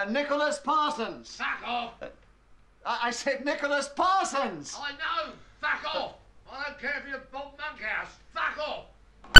Nicholas Parsons. Fuck off! I said Nicholas Parsons. I know! Fuck off! I don't care if you're Bob Monkhouse. Fuck off!